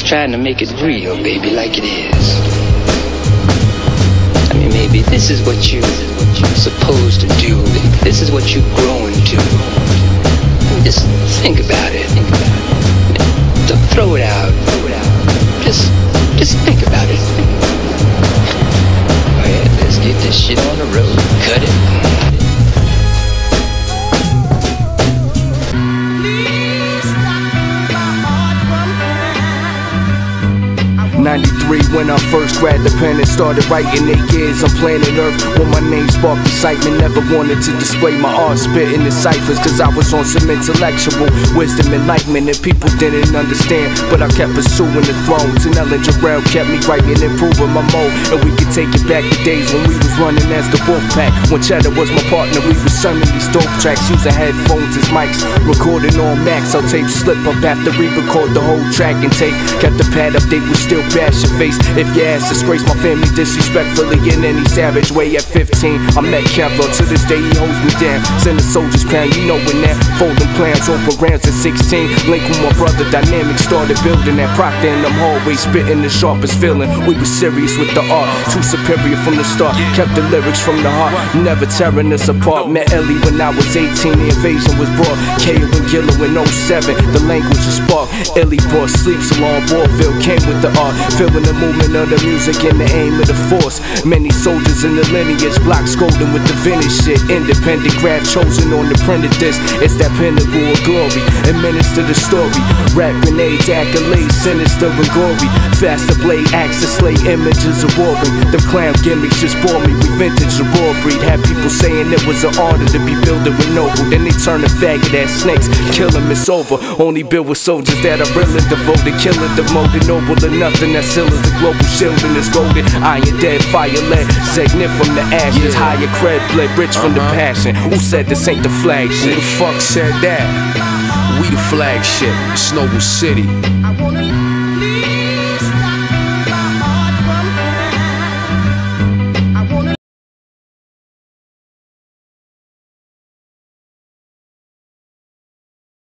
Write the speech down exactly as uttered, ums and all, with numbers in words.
just trying to make it real, baby, like it is. I mean, maybe this is what you, you're supposed to do. This is what you're growing to. I mean, just think about it. Don't throw it out. Just, just think about it. Oh yeah, let's get this shit on the road. Cut it. ninety-three when I first grabbed the pen and started writing eight years on planet Earth. When my name sparked excitement, never wanted to display my art, spitting the ciphers, cause I was on some intellectual wisdom, enlightenment, and people didn't understand. But I kept pursuing the thrones, and Ellen Jarrell kept me writing, improving my mode. And we could take it back to days when we was running as the Wolfpack. When Cheddar was my partner, we was sunning these dope tracks, using headphones as mics, recording on Max. I'll tape slip up after we record the whole track and tape. Kept the pad update, was still bash your face if your ass disgrace my family disrespectfully in any savage way. At fifteen, I met Kevlar. To this day, he holds me down. Send a soldier's crown, you know when that. Folding plans on programs at sixteen. Link with my brother, Dynamic started building that Proctor in them hallways, spitting the sharpest feeling. We were serious with the art, too superior from the start. Kept the lyrics from the heart, never tearing us apart. Met Ellie when I was eighteen, the invasion was brought. K O and Gillow in oh seven, the language was sparked. Ellie brought sleep, Salon Warville came with the art. Feeling the movement of the music and the aim of the force. Many soldiers in the lineage, block scolding with the vintage shit. Independent craft chosen on the printed disc. It's that pinnacle of glory, administer the story. Rap grenades, accolades, sinister and gory. Faster blade, axes, slay images of warring. The clown gimmicks just bore me. We vintage the raw breed. Had people saying it was an honor to be building with noble. Then they turn the faggot ass snakes. Kill them, it's over. Only build with soldiers that are really devoted. Killing demoted, noble to nothing. That still is a global shield and it's golden. Iron dead, fire lit, Zegnet from the ashes. Higher cred, bled rich from the passion. Who said this ain't the flagship? Who the fuck said that? We the flagship, it's Noble City.